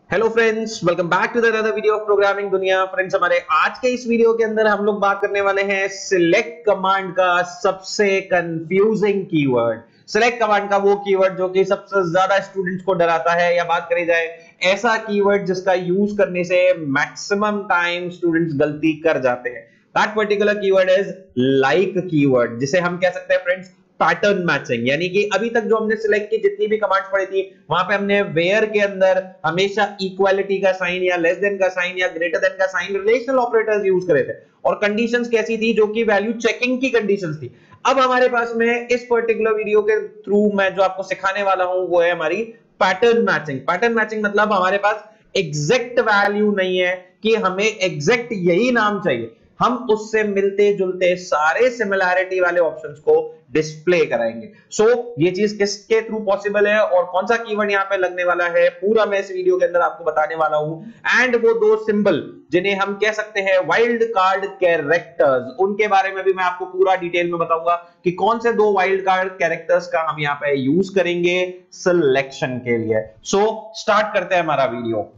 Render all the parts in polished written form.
Hello friends, welcome back to the another video of programming दुनिया। Friends, हमारे आज के इस वीडियो के अंदर हम लोग बात करने वाले हैं सिलेक्ट कमांड का सबसे कंफ्यूजिंग कीवर्ड। सिलेक्ट कमांड का वो कीवर्ड जो कि सबसे ज्यादा स्टूडेंट्स को डराता है, या बात करी जाए ऐसा कीवर्ड जिसका यूज करने से मैक्सिमम टाइम स्टूडेंट्स गलती कर जाते हैं। That particular keyword is like keyword, जिसे हम कह सकते हैं फ्रेंड्स पैटर्न मैचिंग। यानी कि अभी तक जो हमने सिलेक्ट की जितनी भी कमांड्स पढ़ी थी, वहां पे हमने वेयर के अंदर हमेशा इक्वालिटी का साइन या लेस देन का साइन या ग्रेटर देन का साइन रिलेशनल ऑपरेटर्स यूज करे थे, और कंडीशंस कैसी थी, जो कि वैल्यू चेकिंग की कंडीशंस थी। अब हमारे पास में इस पर्टिकुलर वीडियो के थ्रू मैं जो आपको सिखाने वाला हूं वो है हमारी पैटर्न मैचिंग। पैटर्न मैचिंग मतलब हमारे पास एग्जैक्ट वैल्यू नहीं है कि हमें एग्जैक्ट यही नाम चाहिए, हम उससे मिलते जुलते सारे सिमिलैरिटी वाले ऑप्शंस को डिस्प्ले कराएंगे। सो ये चीज किसके थ्रू पॉसिबल है और कौन सा कीवर्ड यहां पे लगने वाला है, पूरा मैं इस वीडियो के अंदर आपको बताने वाला हूं। एंड वो दो सिंबल जिन्हें हम कह सकते हैं वाइल्ड कार्ड कैरेक्टर्स, उनके बारे में भी मैं आपको पूरा डिटेल में बताऊंगा कि कौन से दो वाइल्ड कार्ड कैरेक्टर्स का हम यहां पे यूज करेंगे सिलेक्शन के लिए। सो स्टार्ट करते हैं हमारा वीडियो।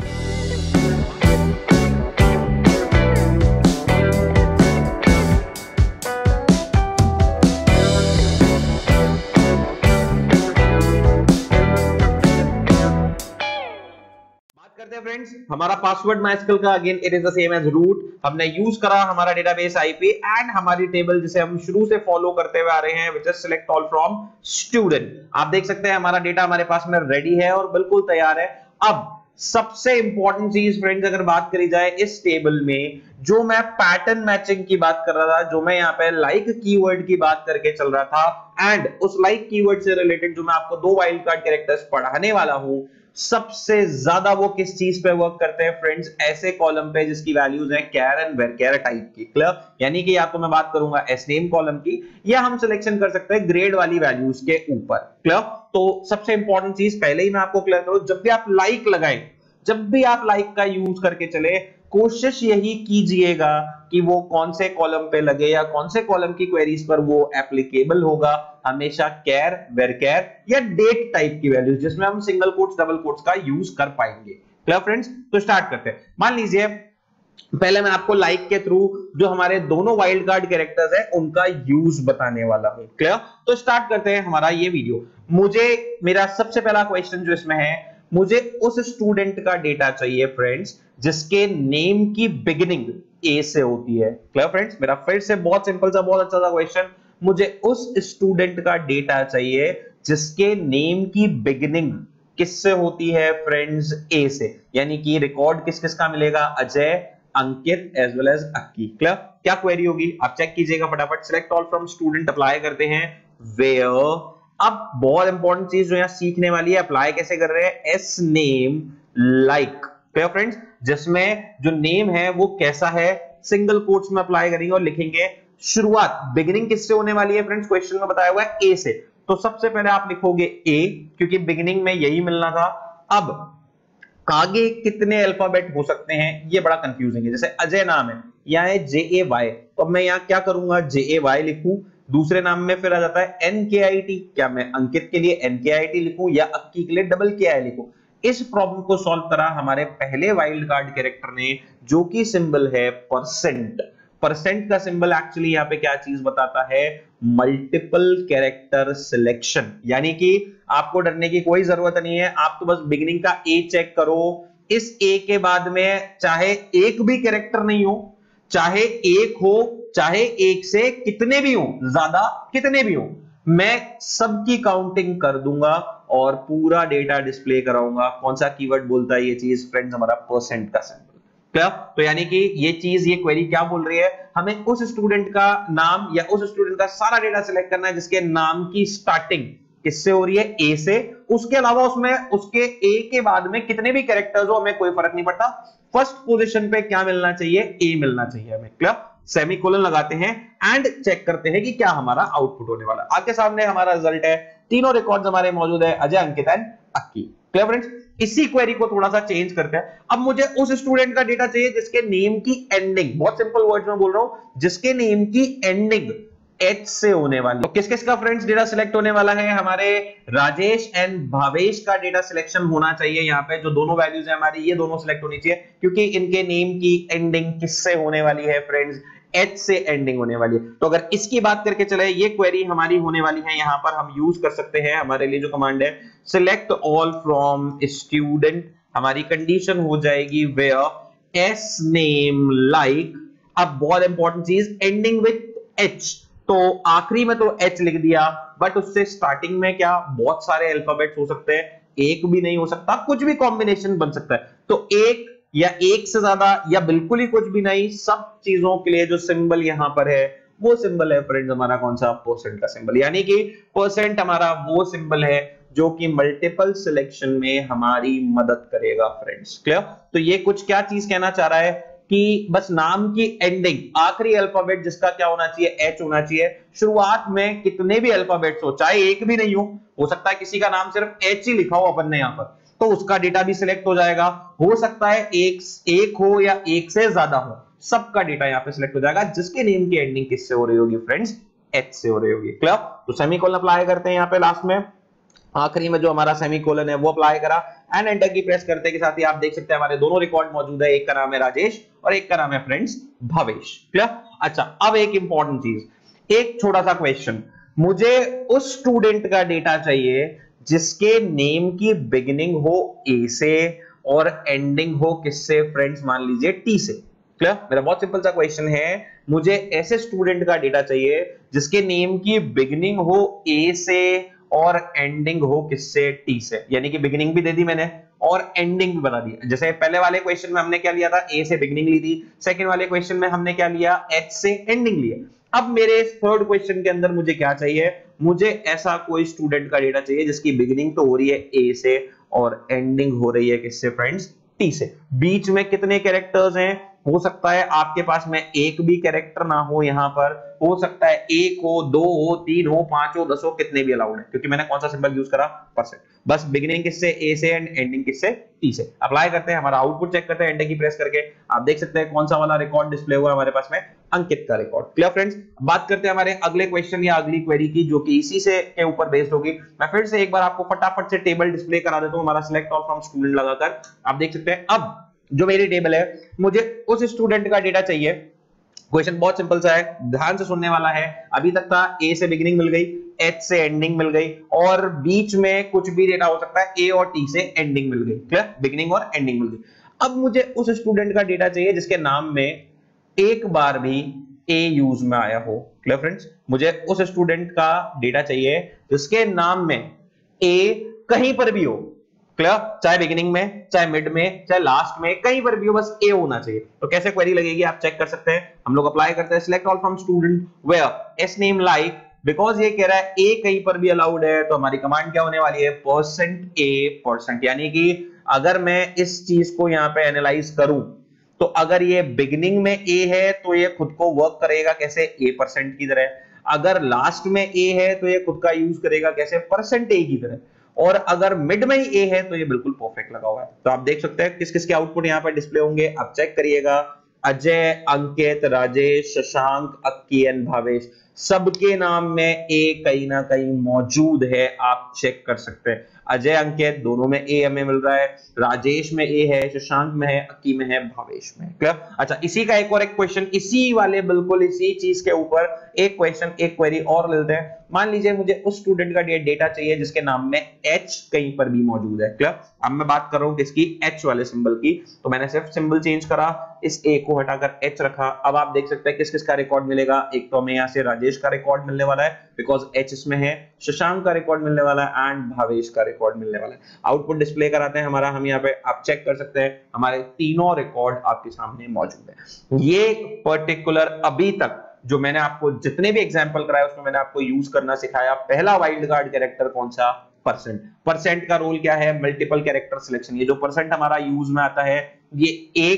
करते हैं फ्रेंड्स, हमारा पासवर्ड MySQL का again it is the same as root. हमने यूज करा हमारा डेटाबेस आईपी एंड हमारी टेबल जिसे हम शुरू से फॉलो करते हुए आ रहे हैं, which is select all from student. आप देख सकते हैं हमारा डेटा हमारे पास में रेडी है और बिल्कुल तैयार है। अब सबसे इंपॉर्टेंट चीज फ्रेंड्स अगर बात करी जाए इस टेबल में, जो मैं पैटर्न मैचिंग की बात कर रहा था, जो मैं यहाँ पे लाइक कीवर्ड की बात करके चल रहा था, एंड उस लाइक कीवर्ड से रिलेटेड जो मैं आपको दो वाइल्ड कार्ड कैरेक्टर्स पढ़ाने वाला हूं, सबसे ज्यादा वो किस चीज पे वर्क करते हैं फ्रेंड्स, ऐसे कॉलम पे जिसकी वैल्यूज हैं कैर एंड वेरकेर टाइप की। क्लियर? यानी कि या तो मैं बात करूंगा एसनेम कॉलम की, या हम सिलेक्शन कर सकते हैं ग्रेड वाली वैल्यूज के ऊपर। क्लियर? तो सबसे इंपॉर्टेंट चीज पहले ही मैं आपको क्लियर करूं, जब भी आप लाइक लगाएं, जब भी आप लाइक का यूज करके चले, कोशिश यही कीजिएगा कि वो कौन से कॉलम पे लगे या कौन से कॉलम की क्वेरीज पर वो एप्लीकेबल होगा। हमेशा कैर, वेरकेर या डेट टाइप की वैल्यूज, जिसमें हम सिंगल कोट्स डबल कोट्स का यूज कर पाएंगे। Clear friends? तो स्टार्ट करते हैं। मान लीजिए पहले मैं आपको लाइक के थ्रू जो हमारे दोनों वाइल्ड कार्ड कैरेक्टर्स हैं उनका यूज बताने वाला हूं। क्लियर? तो स्टार्ट करते हैं हमारा ये वीडियो। मेरा सबसे पहला क्वेश्चन जो इसमें है, मुझे उस स्टूडेंट का डेटा चाहिए फ्रेंड्स जिसके नेम की बिगिनिंग ए से होती है। Clear friends? मेरा फिर से बहुत सिंपल सा बहुत अच्छा सा क्वेश्चन, मुझे उस स्टूडेंट का डेटा चाहिए जिसके नेम की बिगिनिंग किससे होती है फ्रेंड्स, ए से। यानी कि रिकॉर्ड किस किस का मिलेगा, Ajay, Ankit as well as Akki. Clear? क्या क्वेरी होगी आप चेक कीजिएगा फटाफट। Select all from student apply करते हैं वेयर। अब बहुत इंपॉर्टेंट चीज जो यहां सीखने वाली है, अप्लाई कैसे कर रहे हैं, S name like. Clear friends? जिसमें जो नेम है वो कैसा है, सिंगल कोट्स में अप्लाई करेंगे और लिखेंगे शुरुआत, बिगिनिंग किससे होने वाली है फ्रेंड्स, क्वेश्चन में बताया हुआ है ए से। तो सबसे पहले आप लिखोगे ए, क्योंकि बिगिनिंग में यही मिलना था। अब आगे कितने अल्फाबेट हो सकते हैं ये बड़ा कंफ्यूजिंग है। जैसे अजय नाम है, यहाँ है JAY, तो अब मैं यहाँ क्या करूंगा, JAY लिखूं। दूसरे नाम में फिर आ जाता है NKIT, क्या मैं अंकित के लिए NKIT लिखूं या अक्की के लिए KI लिखूं। इस प्रॉब्लम को सॉल्व करा हमारे पहले वाइल्ड कार्ड कैरेक्टर ने, जो कि सिंबल है परसेंट। परसेंट का सिंबल एक्चुअली यहाँ पे क्या चीज बताता है, मल्टीपल कैरेक्टर सिलेक्शन। यानी कि आपको डरने की कोई जरूरत नहीं है, आप तो बस बिगिनिंग का ए चेक करो। इस ए के बाद में चाहे एक भी कैरेक्टर नहीं हो, चाहे एक हो, चाहे एक से कितने भी हो, ज्यादा कितने भी हो, मैं सबकी काउंटिंग कर दूंगा और पूरा डेटा डिस्प्ले कराऊंगा। कौन सा कीवर्ड बोलता है ये चीज फ्रेंड्स, हमारा परसेंट का सिंबल। क्लियर? तो यानी कि ये चीज, ये क्वेरी क्या बोल रही है, हमें उस स्टूडेंट का नाम या उस स्टूडेंट का सारा डेटा सिलेक्ट करना है जिसके नाम की स्टार्टिंग किससे हो रही है, ए से। उसके अलावा उसमें उसके ए के बाद में कितने भी कैरेक्टर्स हो, हमें कोई फर्क नहीं पड़ता, फर्स्ट पोजीशन पे क्या मिलना चाहिए, ए मिलना चाहिए हमें। क्लियर? सेमीकोलन लगाते हैं एंड चेक करते हैं कि क्या हमारा आउटपुट होने वाला। आपके सामने हमारा रिजल्ट है, तीनों रिकॉर्ड्स हमारे मौजूद है, Ajay, Ankit and Akki. Clear friends? इसी क्वेरी को थोड़ा सा चेंज करते हैं। अब मुझे उस स्टूडेंट का डेटा चाहिए जिसके नेम की एंडिंग, बहुत सिंपल वर्ड्स में बोल रहा हूं, जिसके नेम की एंडिंग एच से होने वाली। तो किस किस का फ्रेंड्स डेटा सिलेक्ट होने वाला है? हमारे राजेश एंड भावेश का डेटा सिलेक्शन होना चाहिए। यहाँ पे जो दोनों वैल्यूज है हमारी, ये दोनों सिलेक्ट होनी चाहिए, क्योंकि इनके नेम की एंडिंग किससे होने वाली है फ्रेंड्स? एच से एंडिंग होने वाली है। तो अगर इसकी बात करके चले, ये क्वेरी हमारी होने वाली है, यहां पर हम यूज कर सकते हैं, हमारे लिए जो कमांड है सिलेक्ट ऑल फ्रॉम स्टूडेंट। हमारी कंडीशन हो जाएगी वेयर एस नेम लाइक, अब बहुत इंपॉर्टेंट चीज, एंडिंग विथ एच। तो आखिरी में तो एच लिख दिया, बट उससे स्टार्टिंग में क्या बहुत सारे अल्फाबेट्स हो सकते हैं, एक भी नहीं हो सकता, कुछ भी कॉम्बिनेशन बन सकता है। तो एक या एक से ज्यादा या बिल्कुल ही कुछ भी नहीं, सब चीजों के लिए जो सिंबल यहां पर है वो सिंबल है फ्रेंड्स हमारा कौन सा? परसेंट का सिंबल। यानी कि परसेंट हमारा वो सिंबल है जो कि मल्टीपल सिलेक्शन में हमारी मदद करेगा फ्रेंड्स। क्लियर? तो ये कुछ क्या चीज कहना चाह रहा है कि बस नाम की एंडिंग, आखिरी अल्फाबेट जिसका क्या होना चाहिए? एच होना चाहिए। शुरुआत में कितने भी अल्फाबेट्स हो, चाहे एक भी नहीं हो सकता है किसी का नाम सिर्फ एच ही लिखा हो अपन ने यहां पर, तो उसका डेटा भी सिलेक्ट हो जाएगा। हो सकता है एक हो या एक से ज्यादा हो, सबका डेटा यहां पे सिलेक्ट हो जाएगा, जिसके नेम की एंडिंग किससे हो रही होगी फ्रेंड्स? एच से हो रही होगी। क्लियर? तो सेमीकोलन अप्लाई करते हैं यहां पे लास्ट में, आखिरी में जो हमारा सेमीकोलन है वो अप्लाई करा एंड एंटर की प्रेस करते के साथ ही आप देख सकते हैं हमारे दोनों रिकॉर्ड मौजूद है, एक का नाम है राजेश और एक का नाम है फ्रेंड्स भावेश। क्लियर? अच्छा, अब एक इंपॉर्टेंट चीज, एक छोटा सा क्वेश्चन, मुझे उस स्टूडेंट का डेटा चाहिए जिसके नेम की बिगिनिंग हो ए से और एंडिंग हो किससे फ्रेंड्स? मान लीजिए टी से। क्लियर? मेरा बहुत सिंपल सा क्वेश्चन है, मुझे ऐसे स्टूडेंट का डेटा चाहिए जिसके नेम की बिगिनिंग हो ए से और एंडिंग हो किससे? टी से। यानी कि बिगिनिंग भी दे दी मैंने और एंडिंग भी बता दिया। जैसे पहले वाले क्वेश्चन में हमने क्या लिया था? ए से बिगिनिंग ली थी। सेकंड वाले क्वेश्चन में हमने क्या लिया? एच से एंडिंग लिया। अब मेरे थर्ड क्वेश्चन के अंदर मुझे क्या चाहिए? मुझे ऐसा कोई स्टूडेंट का डेटा चाहिए जिसकी बिगिनिंग तो हो रही है ए से और एंडिंग हो रही है किससे फ्रेंड्स? टी से। बीच में कितने कैरेक्टर्स हैं? हो सकता है आपके पास में एक भी कैरेक्टर ना हो, यहां पर हो सकता है एक हो, दो हो, तीन हो, पांच हो, 10 हो, कितने भी अलाउड है, क्योंकि मैंने कौन सा सिंबल यूज करा? परसेंट। बस बिगिनिंग किससे? ए से एंड एंडिंग किससे? टी से। अप्लाई करते हैं, हमारा आउटपुट चेक करते हैं एंटर की प्रेस करके। आप देख सकते हैं कौन सा वाला रिकॉर्ड डिस्प्ले हुआ हमारे पास में? अंकित का रिकॉर्ड। Clear friends? बात करते हैं हमारे अगले क्वेश्चन या अगली क्वेरी की, जो कि इसी से के ऊपर बेस्ड होगी। मैं फिर से एक बार आपको फटाफट से टेबल डिस्प्ले करा देता हूं, हमारा सिलेक्ट ऑल फ्रॉम स्टूडेंट लगाकर। आप देख सकते हैं अब जो मेरी टेबल है, मुझे उस स्टूडेंट का डेटा चाहिए। क्वेश्चन बहुत सिंपल सा है, ध्यान से सुनने वाला है। अभी तक था ए से बिगिनिंग मिल गई, एच से एंडिंग मिल गई और बीच में कुछ भी डेटा हो सकता है, ए और टी से एंडिंग मिल गई। क्लियर? बिगिनिंग और एंडिंग मिल गई। अब मुझे उस स्टूडेंट का डेटा चाहिए जिसके नाम में एक बार भी ए यूज में आया हो। Clear friends? मुझे उस स्टूडेंट का डेटा चाहिए जिसके नाम में ए कहीं पर भी हो। क्लियर? चाहे बिगिनिंग में, चाहे मिड में, चाहे लास्ट में, कहीं पर भी हो, बस ए होना चाहिए। तो कैसे क्वेरी लगेगी आप चेक कर सकते हैं। हम लोग अप्लाई करते हैं select all from student where S name like, because ये कह रहा है ए कहीं पर भी अलाउड है, तो हमारी कमांड क्या होने वाली है? Percent A percent. यानी कि अगर मैं इस चीज को यहां पे एनालाइज करूं, तो अगर ये बिगिनिंग में ए है तो ये खुद को वर्क करेगा कैसे? ए परसेंट की तरह। अगर लास्ट में ए है तो ये खुद का यूज करेगा कैसे? परसेंट ए की तरह। और अगर मिड में ही ए है तो ये बिल्कुल परफेक्ट लगा हुआ है। तो आप देख सकते हैं किस किस के आउटपुट यहां पर डिस्प्ले होंगे, आप चेक करिएगा। अजय, अंकित, राजेश, शशांक, अक्की एंड भावेश, सबके नाम में ए कहीं ना कहीं मौजूद है, आप चेक कर सकते हैं। अजय, अंकित दोनों में ए हमें मिल रहा है, राजेश में ए है, शशांक में है, अक्की में है, भावेश में। क्लियर? अच्छा, इसी का एक और एक क्वेश्चन, इसी वाले बिल्कुल इसी चीज के ऊपर एक क्वेश्चन, एक क्वेरी और लेते हैं। मान लीजिए मुझे उस स्टूडेंट का डेटा चाहिए जिसके नाम में एच कहीं पर भी मौजूद है। क्लियर? अब मैं बात कर रहा हूं किसकी? एच वाले सिंबल की। तो मैंने सिर्फ सिंबल चेंज करा, इस ए को हटाकर एच रखा। अब आप देख सकते हैं किस किस का रिकॉर्ड मिलेगा। एक तो हमें यहां से राजेश का रिकॉर्ड मिलने वाला है बिकॉज एच इसमें है, शशांक का रिकॉर्ड मिलने वाला है एंड भावेश का रिकॉर्ड मिलने वाला है। आउटपुट डिस्प्ले कराते हैं हमारा, हम यहाँ पे आप चेक कर सकते हैं हमारे तीनों रिकॉर्ड आपके सामने मौजूद है। ये पर्टिकुलर अभी तक जो मैंने आपको जितने भी एग्जांपल कराए उसमें मैंने आपको यूज करना सिखाया। पहला वाइल्ड कार्ड कैरेक्टर कौन सा? परसेंट। परसेंट का रोल क्या है? Multiple character selection. ये जो परसेंट हमारा यूज में आता है, ये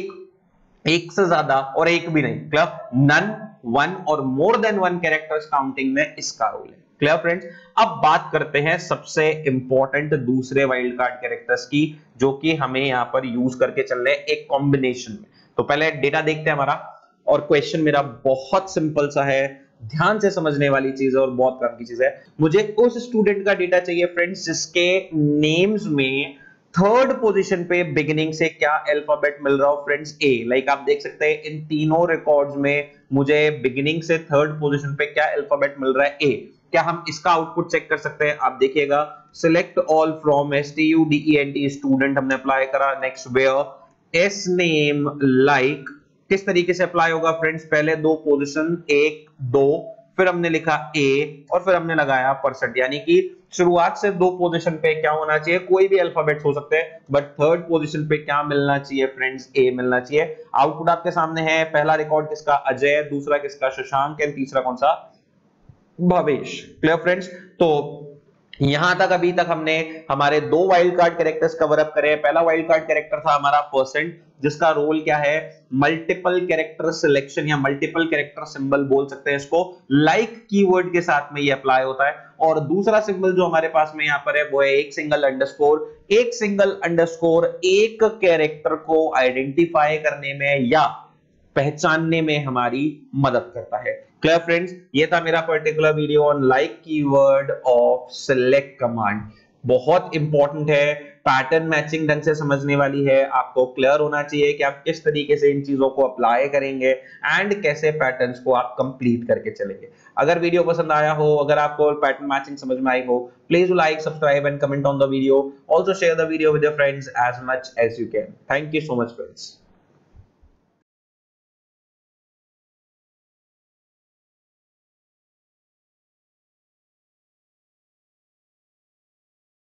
एक से ज्यादा और एक भी नहीं। क्लियर? नन, वन और more than one characters counting में इसका रोल है। Clear friends? अब बात करते हैं सबसे इंपॉर्टेंट दूसरे वाइल्ड कार्ड कैरेक्टर्स की, जो कि हमें यहां पर यूज करके चल रहे हैं एक कॉम्बिनेशन में। तो पहले डेटा देखते हैं हमारा, और क्वेश्चन मेरा बहुत सिंपल सा है। ध्यान से समझने वाली चीज है और बहुत काम की चीज है। मुझे उस स्टूडेंट का डेटा चाहिए फ्रेंड्स जिसके नेम्स में थर्ड पोजीशन पे बिगिनिंग से क्या अल्फाबेट मिल रहा हो फ्रेंड्स, ए। लाइक आप देख सकते हैं इन तीनों रिकॉर्ड्स में मुझे बिगिनिंग से थर्ड पोजीशन पे क्या अल्फाबेट मिल रहा है, ए। क्या हम इसका आउटपुट चेक कर सकते हैं? आप देखिएगा, select all from STUDENT student हमने अप्लाई करा। Next where S name like, किस तरीके से अप्लाई होगा फ्रेंड्स? पहले दो पोजीशन 1 2, फिर हमने लिखा ए और फिर हमने लगाया परसेंट, यानी कि शुरुआत से दो पोजीशन पे क्या होना चाहिए? कोई भी अल्फाबेट्स हो सकते हैं, बट थर्ड पोजीशन पे क्या मिलना चाहिए फ्रेंड्स? ए मिलना चाहिए। आउटपुट आपके सामने है। पहला रिकॉर्ड किसका? अजय। दूसरा किसका? शशांक। एंड तीसरा कौन सा? भवेश। Clear friends? तो यहां तक अभी तक हमने हमारे दो wild card characters cover up करे। पहला वाइल्ड कार्ड कैरेक्टर था हमारा परसेंट, जिसका रोल क्या है? मल्टीपल कैरेक्टर सिलेक्शन या मल्टीपल कैरेक्टर सिंबल बोल सकते हैं इसको। लाइक कीवर्ड के साथ में ये अप्लाई होता है। और दूसरा सिंबल जो हमारे पास में यहां पर है वो है एक सिंगल अंडरस्कोर। एक सिंगल अंडरस्कोर एक कैरेक्टर को आइडेंटिफाई करने में या पहचानने में हमारी मदद करता है। Clear friends? ये था मेरा particular video on like keyword of select command. बहुत इंपॉर्टेंट है, पैटर्न मैचिंग ढंग से समझने वाली है। आपको क्लियर होना चाहिए कि आप किस तरीके से इन चीजों को अप्लाई करेंगे एंड कैसे पैटर्न्स को आप कंप्लीट करके चलेंगे। अगर वीडियो पसंद आया हो, अगर आपको पैटर्न मैचिंग समझ में आई हो, please like, subscribe and comment on the video. Also share the video with your friends as much as you can. Thank you so much friends.